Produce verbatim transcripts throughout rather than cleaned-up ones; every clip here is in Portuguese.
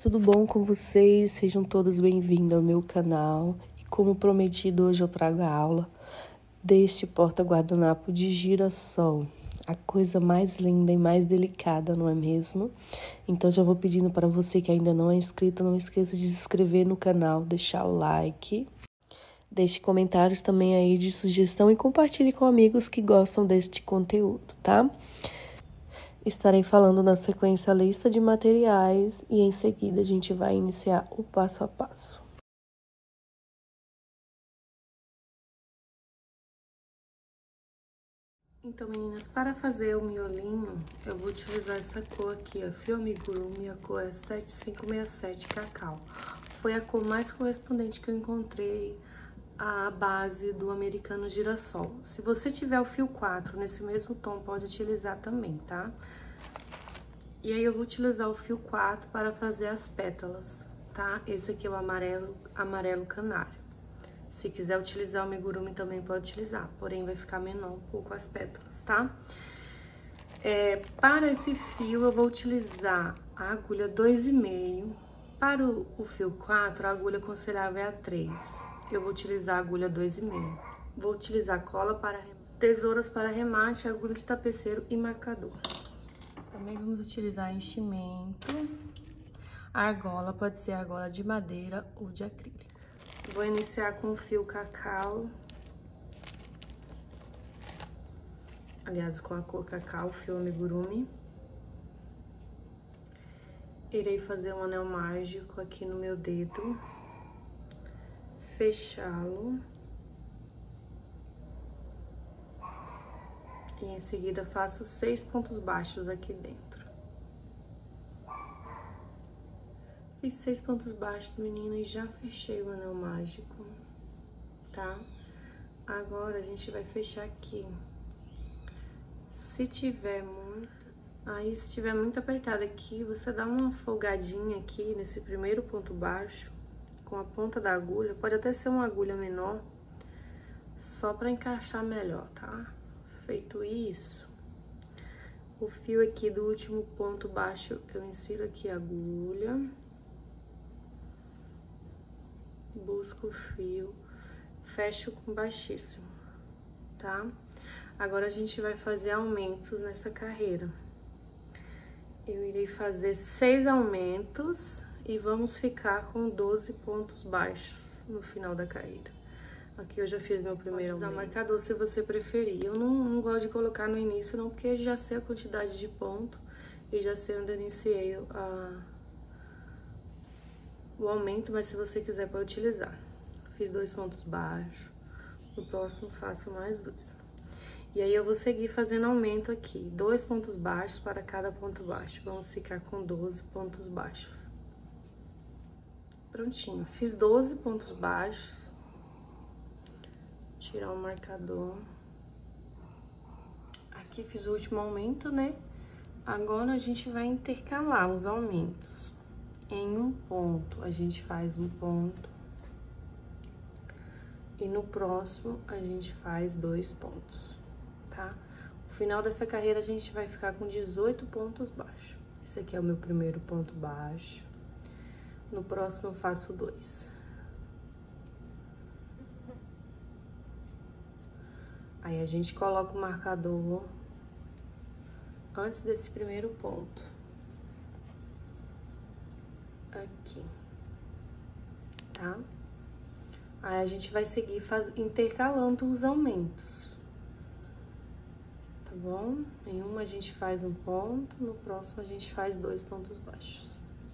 tudo bom com vocês? Sejam todos bem-vindos ao meu canal. E como prometido, hoje eu trago a aula deste porta-guardanapo de girassol. A coisa mais linda e mais delicada, não é mesmo? Então já vou pedindo para você que ainda não é inscrito, não esqueça de se inscrever no canal, deixar o like. Deixe comentários também aí de sugestão e compartilhe com amigos que gostam deste conteúdo, tá? Estarei falando na sequência a lista de materiais e em seguida a gente vai iniciar o passo a passo. Então, meninas, para fazer o miolinho, eu vou utilizar essa cor aqui, a Fio Amigurumi, a cor é sete cinco seis sete Cacau. Foi a cor mais correspondente que eu encontrei à base do americano girassol. Se você tiver o fio quatro nesse mesmo tom, pode utilizar também, tá? E aí eu vou utilizar o fio quatro para fazer as pétalas, tá? Esse aqui é o amarelo, amarelo canário. Se quiser utilizar o amigurumi também pode utilizar, porém vai ficar menor um pouco as pétalas, tá? É, para esse fio eu vou utilizar a agulha dois e meio. Para o, o fio quatro, a agulha aconselhável é a três. Eu vou utilizar a agulha dois e meio. Vou utilizar cola para tesouras para remate, agulha de tapeceiro e marcador. Também vamos utilizar enchimento, argola, pode ser argola de madeira ou de acrílico. Vou iniciar com o fio cacau, aliás, com a cor cacau, fio amigurumi. Irei fazer um anel mágico aqui no meu dedo, fechá-lo. E em seguida faço seis pontos baixos aqui dentro. Fiz seis pontos baixos, menina, e já fechei o anel mágico, tá? Agora a gente vai fechar aqui. Se tiver muito, aí se tiver muito apertado aqui, você dá uma folgadinha aqui nesse primeiro ponto baixo com a ponta da agulha. Pode até ser uma agulha menor, só pra encaixar melhor, tá? Feito isso, o fio aqui do último ponto baixo, eu insiro aqui a agulha, busco o fio, fecho com baixíssimo, tá? Agora a gente vai fazer aumentos nessa carreira. Eu irei fazer seis aumentos e vamos ficar com doze pontos baixos no final da carreira. Aqui eu já fiz meu primeiro aumento. Pode usar marcador se você preferir. Eu não, não gosto de colocar no início, não, porque já sei a quantidade de ponto e já sei onde eu iniciei a, o aumento, mas se você quiser pode utilizar. Fiz dois pontos baixos, no próximo faço mais dois. E aí eu vou seguir fazendo aumento aqui, dois pontos baixos para cada ponto baixo. Vamos ficar com doze pontos baixos. Prontinho, fiz doze pontos baixos. Tirar o marcador. Aqui fiz o último aumento, né? Agora a gente vai intercalar os aumentos. Em um ponto a gente faz um ponto. E no próximo a gente faz dois pontos, tá? No final dessa carreira a gente vai ficar com dezoito pontos baixos. Esse aqui é o meu primeiro ponto baixo. No próximo eu faço dois. Aí a gente coloca o marcador antes desse primeiro ponto. Aqui. Tá? Aí a gente vai seguir faz... intercalando os aumentos. Tá bom? Em uma a gente faz um ponto, no próximo a gente faz dois pontos baixos.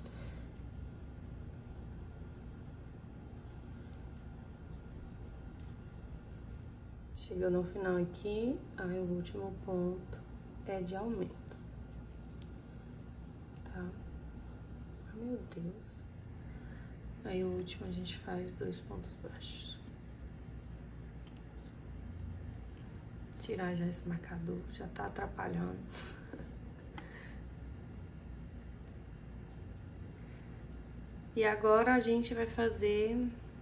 Chegou no final aqui, aí o último ponto é de aumento, tá? Ai, meu Deus. Aí o último a gente faz dois pontos baixos. Tirar já esse marcador, já tá atrapalhando. E agora a gente vai fazer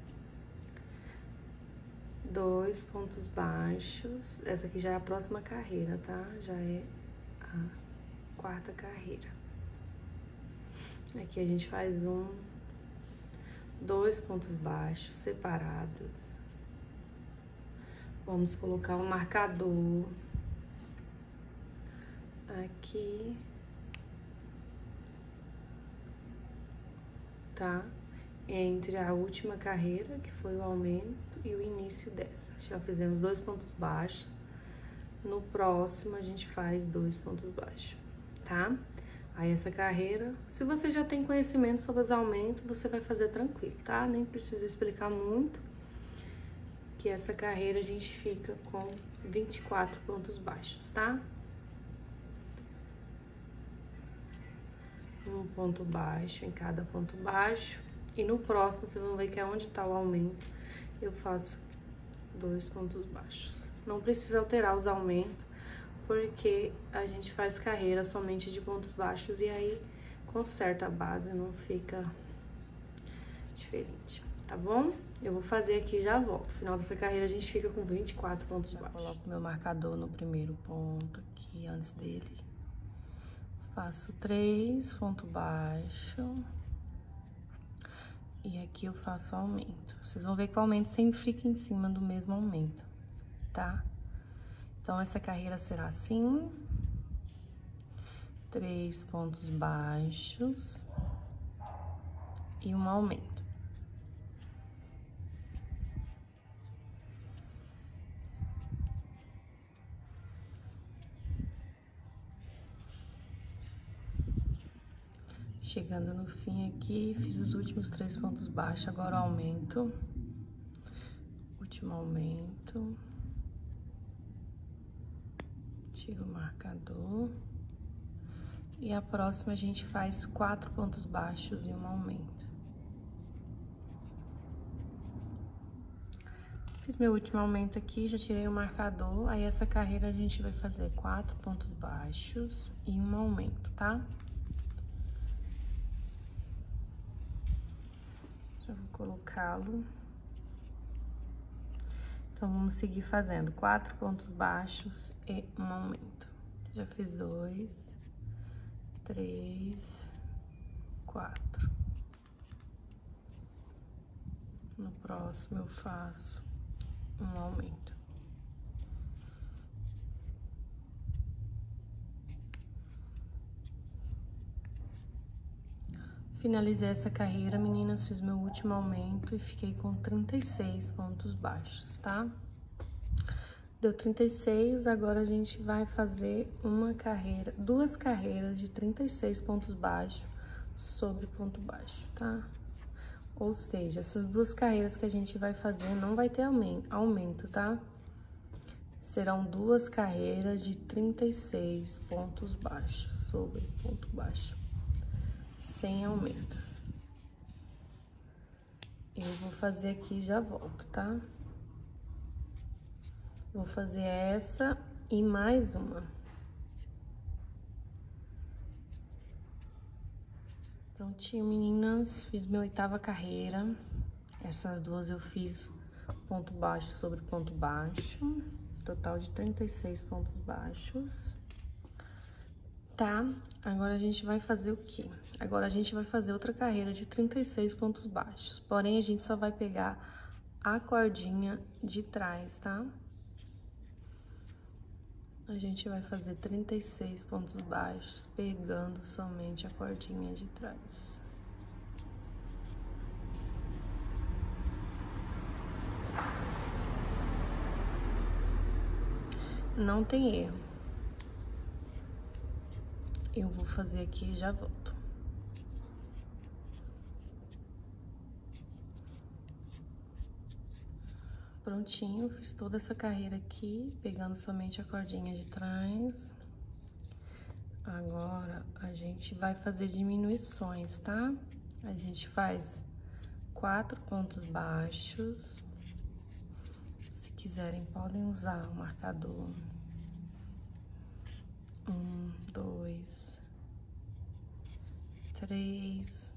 dois pontos baixos. Essa aqui já é a próxima carreira, tá? Já é a quarta carreira. Aqui a gente faz um, dois pontos baixos separados. Vamos colocar um marcador aqui, tá? Entre a última carreira, que foi o aumento, e o início dessa. Já fizemos dois pontos baixos. No próximo, a gente faz dois pontos baixos, tá? Aí, essa carreira, se você já tem conhecimento sobre os aumentos, você vai fazer tranquilo, tá? Nem precisa explicar muito, que essa carreira a gente fica com vinte e quatro pontos baixos, tá? Um ponto baixo em cada ponto baixo. E no próximo, vocês vão ver que é onde tá o aumento, eu faço dois pontos baixos. Não precisa alterar os aumentos, porque a gente faz carreira somente de pontos baixos e aí conserta a base, não fica diferente, tá bom? Eu vou fazer aqui e já volto. No final dessa carreira a gente fica com vinte e quatro pontos baixos. Eu coloco meu marcador no primeiro ponto aqui, antes dele. Faço três pontos baixos. E aqui eu faço aumento. Vocês vão ver que o aumento sempre fica em cima do mesmo aumento, tá? Então, essa carreira será assim. Três pontos baixos. E um aumento. Chegando no fim aqui, fiz os últimos três pontos baixos, agora aumento. Último aumento. Tiro o marcador. E a próxima a gente faz quatro pontos baixos e um aumento. Fiz meu último aumento aqui, já tirei o marcador. Aí, essa carreira a gente vai fazer quatro pontos baixos e um aumento, tá? Já vou colocá-lo. Então, vamos seguir fazendo quatro pontos baixos e um aumento. Já fiz dois, três, quatro. No próximo, eu faço um aumento. Finalizei essa carreira, meninas, fiz meu último aumento e fiquei com trinta e seis pontos baixos, tá? Deu trinta e seis, agora a gente vai fazer uma carreira, duas carreiras de trinta e seis pontos baixos sobre ponto baixo, tá? Ou seja, essas duas carreiras que a gente vai fazer não vai ter aumento, tá? Serão duas carreiras de trinta e seis pontos baixos sobre ponto baixo. Sem aumento. Eu vou fazer aqui e já volto, tá? Vou fazer essa e mais uma. Prontinho, meninas. Fiz minha oitava carreira. Essas duas eu fiz ponto baixo sobre ponto baixo. Total de trinta e seis pontos baixos. Tá? Agora a gente vai fazer o quê? Agora a gente vai fazer outra carreira de trinta e seis pontos baixos. Porém, a gente só vai pegar a cordinha de trás, tá? A gente vai fazer trinta e seis pontos baixos, pegando somente a cordinha de trás. Não tem erro. Eu vou fazer aqui e já volto. Prontinho, fiz toda essa carreira aqui, pegando somente a cordinha de trás. Agora, a gente vai fazer diminuições, tá? A gente faz quatro pontos baixos. Se quiserem, podem usar o marcador. Um, dois, três,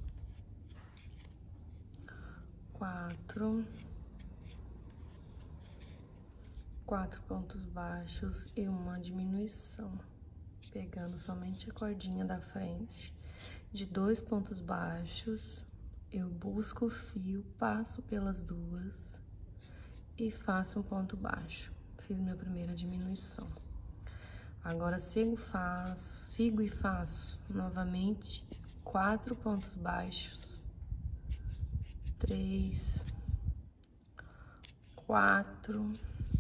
quatro, quatro pontos baixos e uma diminuição, pegando somente a cordinha da frente de dois pontos baixos, eu busco o fio, passo pelas duas e faço um ponto baixo. Fiz minha primeira diminuição. Agora, sigo, faço, sigo e faço novamente quatro pontos baixos, três, quatro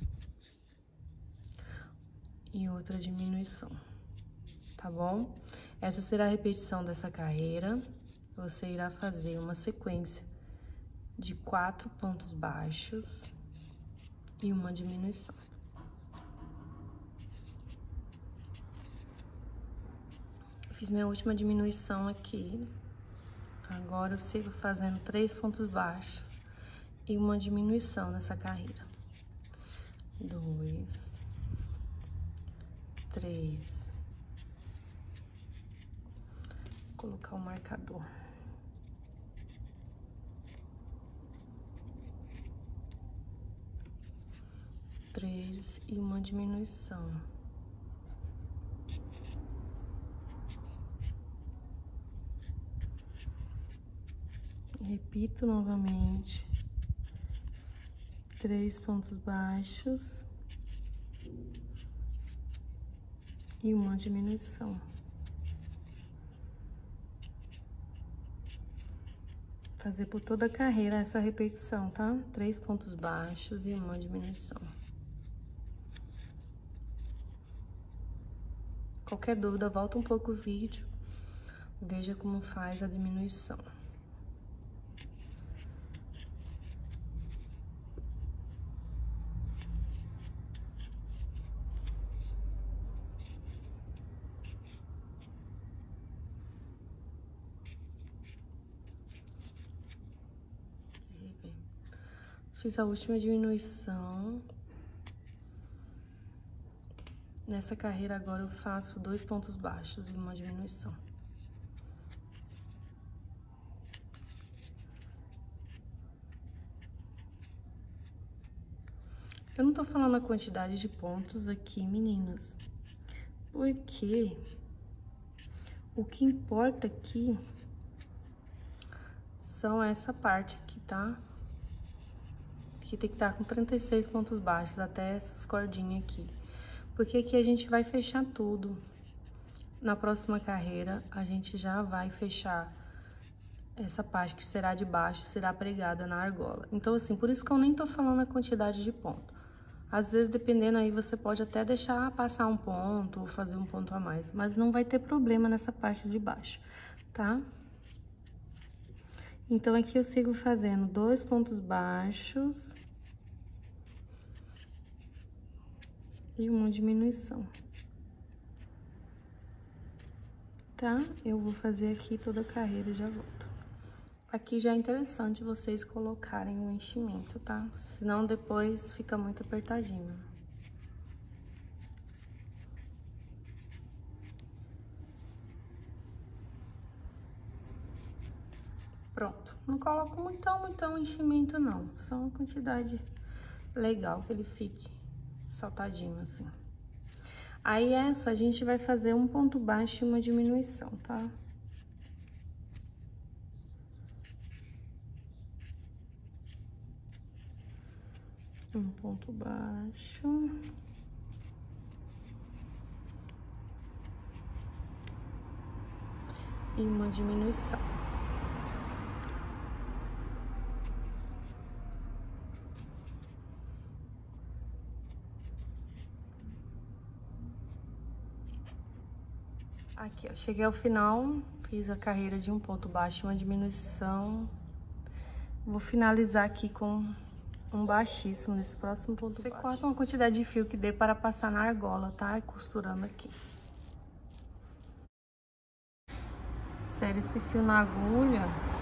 e outra diminuição, tá bom? Essa será a repetição dessa carreira. Você irá fazer uma sequência de quatro pontos baixos e uma diminuição. Fiz minha última diminuição aqui. Agora eu sigo fazendo três pontos baixos e uma diminuição nessa carreira. Dois, três. Vou colocar o marcador. Três e uma diminuição. Repito novamente, três pontos baixos e uma diminuição. Fazer por toda a carreira essa repetição, tá? Três pontos baixos e uma diminuição. Qualquer dúvida, volta um pouco o vídeo, veja como faz a diminuição. Fiz a última diminuição. Nessa carreira agora eu faço dois pontos baixos e uma diminuição. Eu não tô falando a quantidade de pontos aqui, meninas, porque o que importa aqui são essa parte aqui, tá? Aqui tem que estar com trinta e seis pontos baixos, até essas cordinhas aqui. Porque aqui a gente vai fechar tudo. Na próxima carreira, a gente já vai fechar essa parte que será de baixo, será pregada na argola. Então, assim, por isso que eu nem tô falando a quantidade de ponto. Às vezes, dependendo aí, você pode até deixar passar um ponto ou fazer um ponto a mais. Mas não vai ter problema nessa parte de baixo, tá? Então, aqui eu sigo fazendo dois pontos baixos e uma diminuição, tá? Eu vou fazer aqui toda a carreira e já volto. Aqui já é interessante vocês colocarem o enchimento, tá? Senão depois fica muito apertadinho. Pronto, não coloco muitão, muitão enchimento não, só uma quantidade legal que ele fique saltadinho assim. Aí essa a gente vai fazer um ponto baixo e uma diminuição, tá? Um ponto baixo. E uma diminuição. Aqui, ó, cheguei ao final, fiz a carreira de um ponto baixo e uma diminuição. Vou finalizar aqui com um baixíssimo nesse próximo ponto baixo. Você corta uma quantidade de fio que dê para passar na argola, tá? E costurando aqui. Insere esse fio na agulha.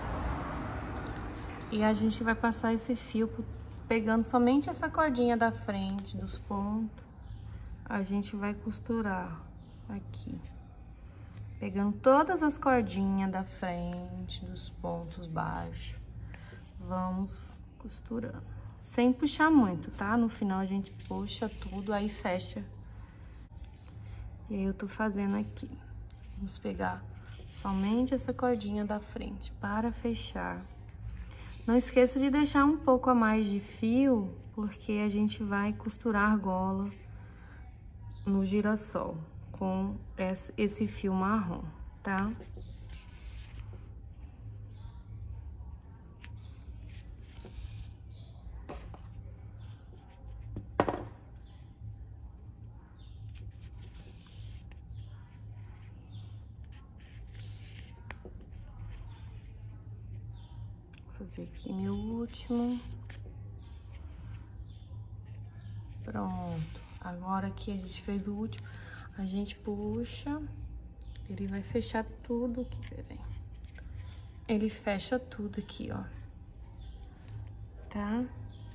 E a gente vai passar esse fio pegando somente essa cordinha da frente dos pontos. A gente vai costurar aqui. Pegando todas as cordinhas da frente, dos pontos baixos, vamos costurando. Sem puxar muito, tá? No final a gente puxa tudo, aí fecha. E aí eu tô fazendo aqui. Vamos pegar Somente essa cordinha da frente para fechar. Não esqueça de deixar um pouco a mais de fio, porque a gente vai costurar a argola no girassol com esse fio marrom, tá? Vou fazer aqui meu último. Pronto. Agora que a gente fez o último, a gente puxa, ele vai fechar tudo aqui, peraí. Ele fecha tudo aqui, ó. Tá?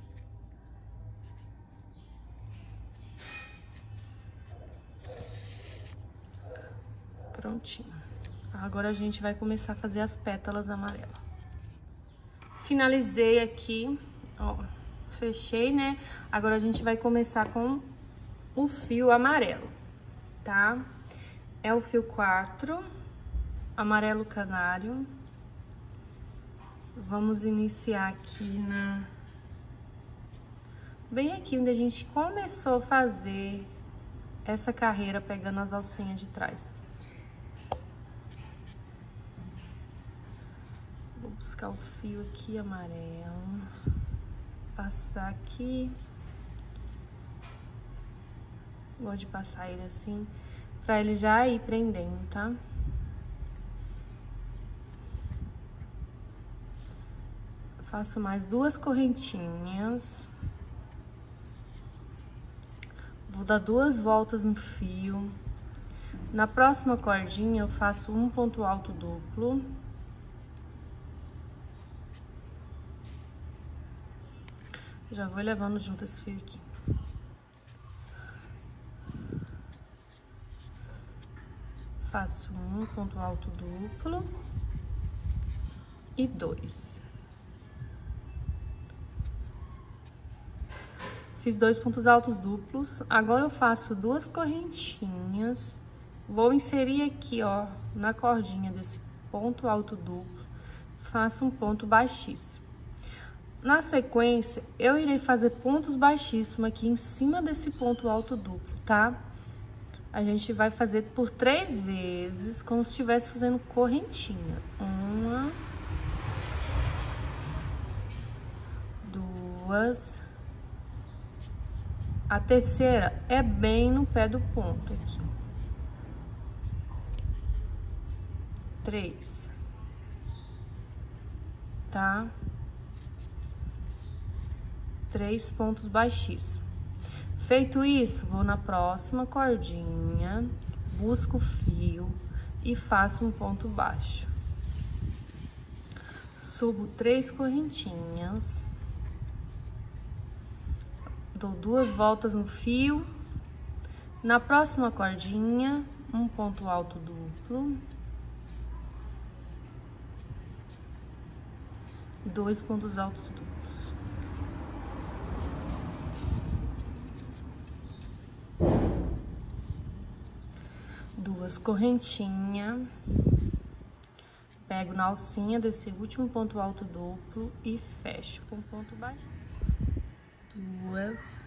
Prontinho. Agora a gente vai começar a fazer as pétalas amarelas. Finalizei aqui, ó, fechei, né? Agora a gente vai começar com o fio amarelo, tá? É o fio quatro, amarelo canário. Vamos iniciar aqui na... bem aqui onde a gente começou a fazer essa carreira pegando as alcinhas de trás. Vou buscar o fio aqui amarelo, passar aqui. Gosto de passar ele assim, pra ele já ir prendendo, tá? Faço mais duas correntinhas. Vou dar duas voltas no fio. Na próxima cordinha eu faço um ponto alto duplo. Já vou levando junto esse fio aqui. Faço um ponto alto duplo e dois. Fiz dois pontos altos duplos. Agora eu faço duas correntinhas. Vou inserir aqui, ó, na cordinha desse ponto alto duplo. Faço um ponto baixíssimo. Na sequência, eu irei fazer pontos baixíssimos aqui em cima desse ponto alto duplo, tá? A gente vai fazer por três vezes, como se estivesse fazendo correntinha. Uma, duas. A terceira é bem no pé do ponto aqui. Três. Tá? Três pontos baixíssimos. Feito isso, vou na próxima cordinha, busco o fio e faço um ponto baixo. Subo três correntinhas. Dou duas voltas no fio. Na próxima cordinha, um ponto alto duplo. Dois pontos altos duplos. Duas correntinhas, pego na alcinha desse último ponto alto duplo e fecho com ponto baixo. Duas.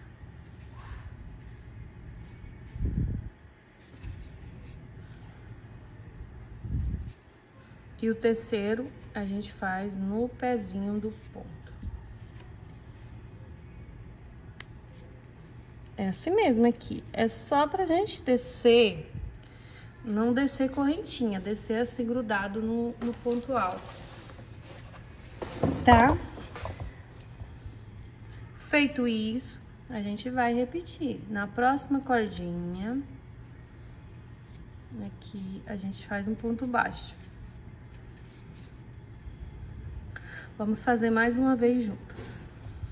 E o terceiro a gente faz no pezinho do ponto. É assim mesmo aqui. É só pra gente descer. Não descer correntinha, descer assim grudado no, no ponto alto, tá? Feito isso, a gente vai repetir. Na próxima cordinha, aqui a gente faz um ponto baixo. Vamos fazer mais uma vez juntas.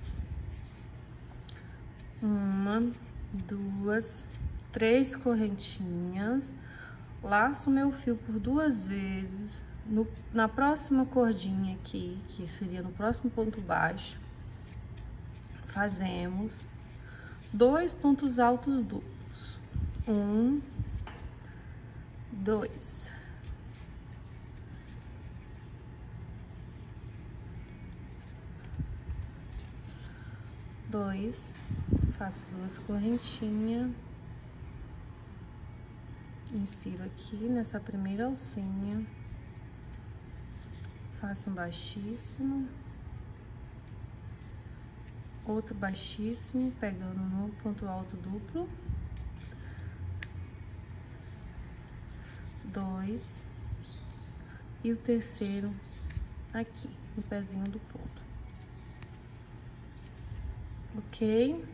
Uma, duas, três correntinhas. Laço meu fio por duas vezes, no, na próxima cordinha aqui, que seria no próximo ponto baixo, fazemos dois pontos altos duplos. Um, dois. dois, faço duas correntinhas, insiro aqui nessa primeira alcinha, faço um baixíssimo, outro baixíssimo, pegando no ponto alto duplo, dois, e o terceiro aqui, no pezinho do ponto, ok?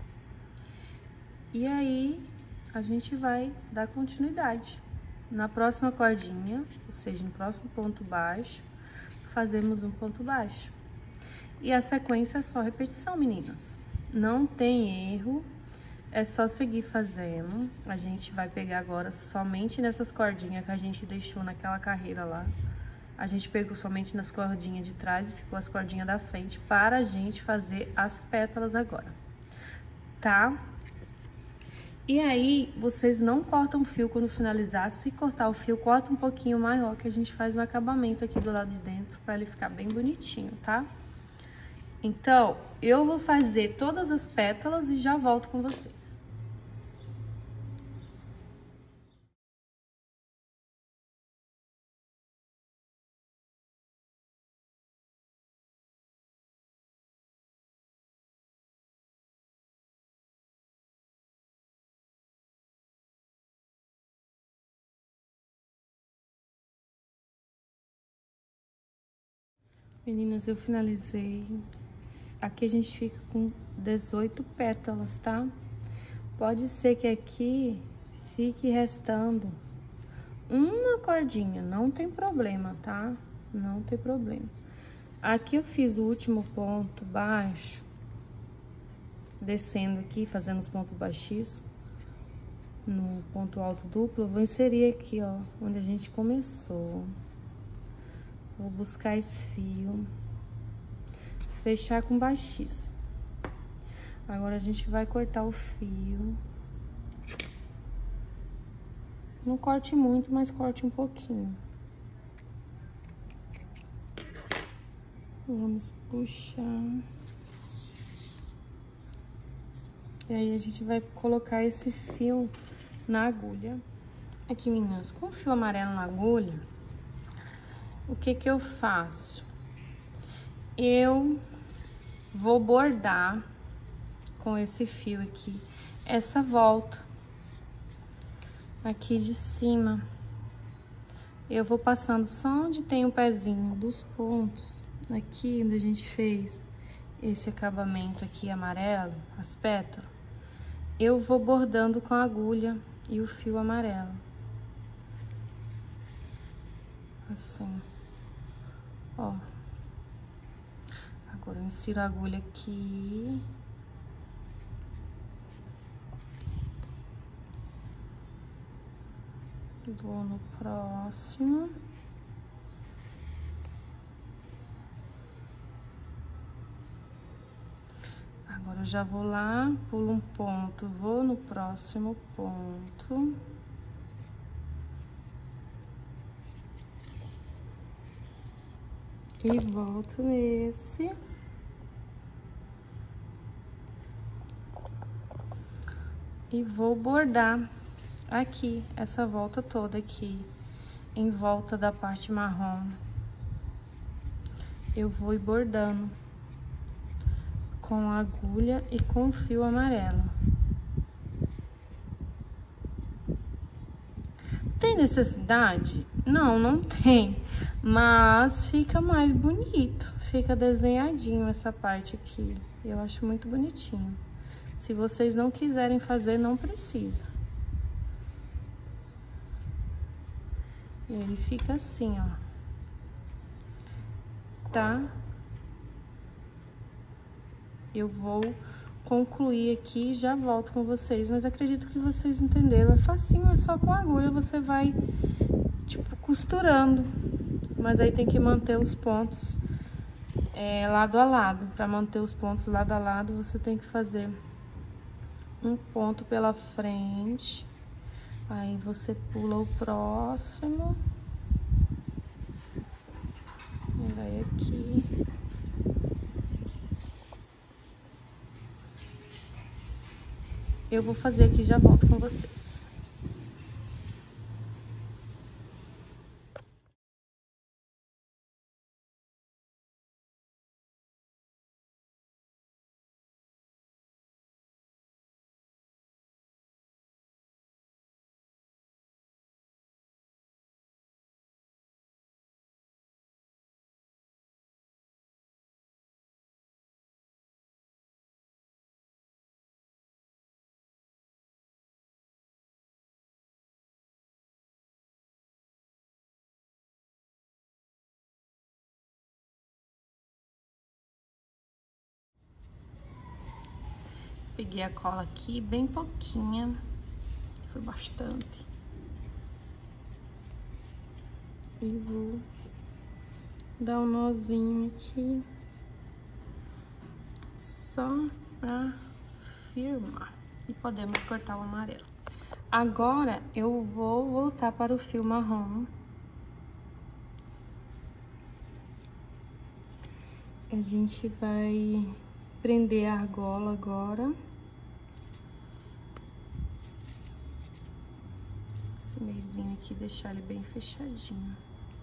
E aí, a gente vai dar continuidade. Na próxima cordinha, ou seja, no próximo ponto baixo, fazemos um ponto baixo. E a sequência é só repetição, meninas. Não tem erro, é só seguir fazendo. A gente vai pegar agora somente nessas cordinhas que a gente deixou naquela carreira lá. A gente pegou somente nas cordinhas de trás e ficou as cordinhas da frente para a gente fazer as pétalas agora, tá? E aí, vocês não cortam o fio quando finalizar. Se cortar o fio, corta um pouquinho maior, que a gente faz um acabamento aqui do lado de dentro, pra ele ficar bem bonitinho, tá? Então, eu vou fazer todas as pétalas e já volto com vocês. Meninas, eu finalizei. Aqui a gente fica com dezoito pétalas, tá? Pode ser que aqui fique restando uma cordinha, não tem problema, tá? Não tem problema. Aqui eu fiz o último ponto baixo, descendo aqui, fazendo os pontos baixíssimos. No ponto alto duplo, eu vou inserir aqui, ó, onde a gente começou. Vou buscar esse fio, fechar com baixíssimo. Agora a gente vai cortar o fio. Não corte muito, mas corte um pouquinho. Vamos puxar. E aí a gente vai colocar esse fio na agulha. Aqui, meninas, com o fio amarelo na agulha, o que que eu faço? Eu vou bordar com esse fio aqui, essa volta aqui de cima. Eu vou passando só onde tem o pezinho dos pontos, aqui onde a gente fez esse acabamento aqui amarelo, as pétalas. Eu vou bordando com a agulha e o fio amarelo. Assim, ó. Agora eu insiro a agulha aqui. Vou no próximo. Agora eu já vou lá, pulo um ponto, vou no próximo ponto. E volto nesse. E vou bordar aqui, essa volta toda aqui, em volta da parte marrom. Eu vou ir bordando com a agulha e com o fio amarelo. Tem necessidade? Não, não tem. Mas fica mais bonito. Fica desenhadinho essa parte aqui. Eu acho muito bonitinho. Se vocês não quiserem fazer, não precisa. Ele fica assim, ó. Tá? Eu vou concluir aqui e já volto com vocês, mas acredito que vocês entenderam. É facinho, é só com a agulha, você vai, tipo, costurando. Mas aí tem que manter os pontos é, lado a lado. Pra manter os pontos lado a lado, você tem que fazer um ponto pela frente. Aí você pula o próximo. E vai aqui. Eu vou fazer aqui e já volto com vocês. Peguei a cola aqui, bem pouquinha, foi bastante. E vou dar um nozinho aqui, só pra firmar. E podemos cortar o amarelo. Agora, eu vou voltar para o fio marrom. A gente vai prender a argola agora. Esse meiozinho aqui, deixar ele bem fechadinho.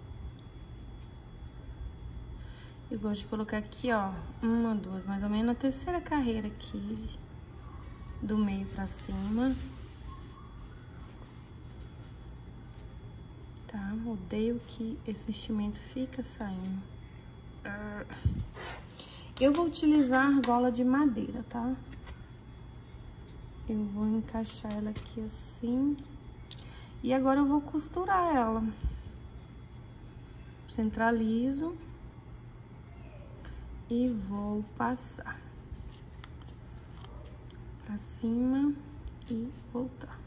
Eu gosto de colocar aqui, ó, uma, duas, mais ou menos na terceira carreira aqui, do meio pra cima. Tá? Odeio que esse enchimento fica saindo. Eu vou utilizar argola de madeira, tá? Eu vou encaixar ela aqui assim. E agora eu vou costurar ela. Centralizo. E vou passar pra cima e voltar.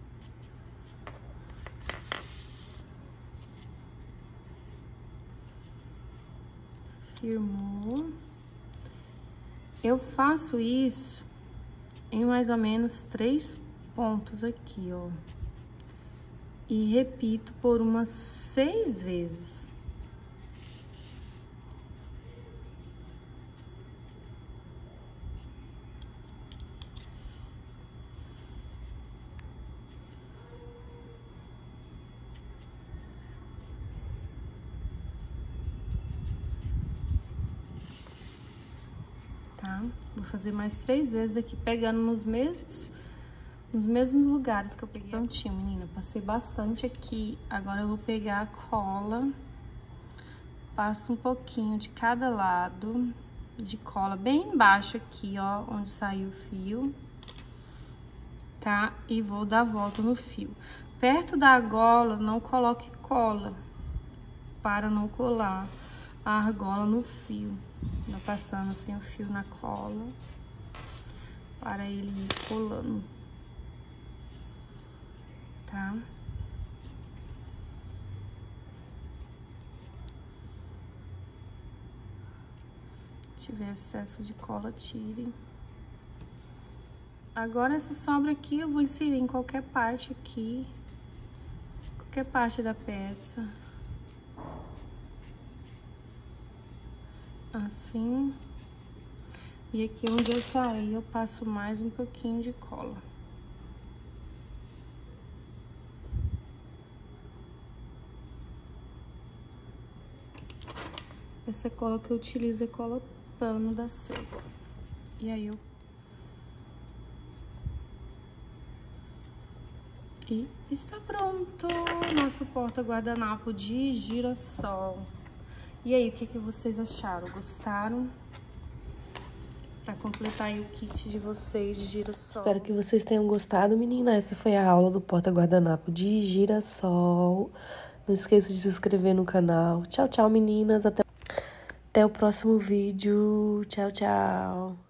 Firmou. Eu faço isso em mais ou menos três pontos aqui, ó. E repito por umas seis vezes. Tá? Vou fazer mais três vezes aqui, pegando nos mesmos, nos mesmos lugares que eu peguei. Prontinho, menina. Passei bastante aqui. Agora eu vou pegar a cola, passo um pouquinho de cada lado de cola, bem embaixo aqui, ó, onde saiu o fio, tá? E vou dar a volta no fio. Perto da argola, não coloque cola, para não colar a argola no fio. Vai passando assim o fio na cola, para ele ir colando, tá? Se tiver excesso de cola, tire. Agora, essa sobra aqui eu vou inserir em qualquer parte aqui, qualquer parte da peça. Assim. E aqui onde eu saí, eu passo mais um pouquinho de cola. Essa cola que eu utilizo é cola pano da Selva. E aí eu... E está pronto nosso porta-guardanapo de girassol. E aí, o que que vocês acharam? Gostaram? Pra completar aí o kit de vocês de girassol. Espero que vocês tenham gostado, menina. Essa foi a aula do porta-guardanapo de girassol. Não esqueça de se inscrever no canal. Tchau, tchau, meninas. Até, Até o próximo vídeo. Tchau, tchau.